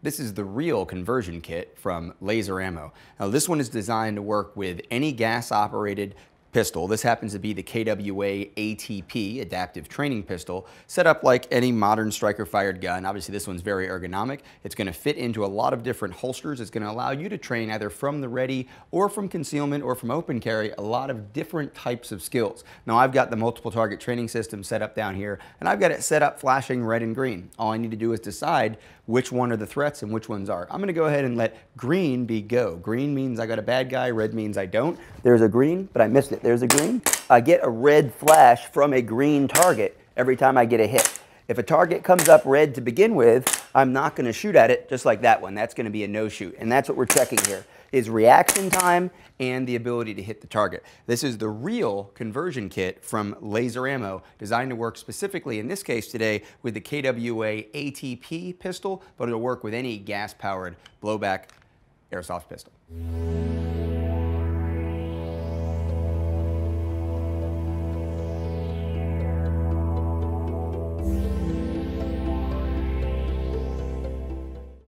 This is the real conversion kit from Laser Ammo. Now this one is designed to work with any gas-operated pistol. This happens to be the KWA ATP, Adaptive Training Pistol, set up like any modern striker-fired gun. Obviously this one's very ergonomic. It's going to fit into a lot of different holsters. It's going to allow you to train either from the ready or from concealment or from open carry, a lot of different types of skills. Now I've got the multiple target training system set up down here, and I've got it set up flashing red and green. All I need to do is decide which one are the threats and which ones aren't. I'm going to go ahead and let green be go. Green means I got a bad guy, red means I don't. There's a green, but I missed it. There's a green. I get a red flash from a green target every time I get a hit. If a target comes up red to begin with, I'm not going to shoot at it just like that one. That's going to be a no shoot. And that's what we're checking here, is reaction time and the ability to hit the target. This is the real conversion kit from Laser Ammo, designed to work specifically, in this case today, with the KWA ATP pistol, but it'll work with any gas-powered blowback airsoft pistol.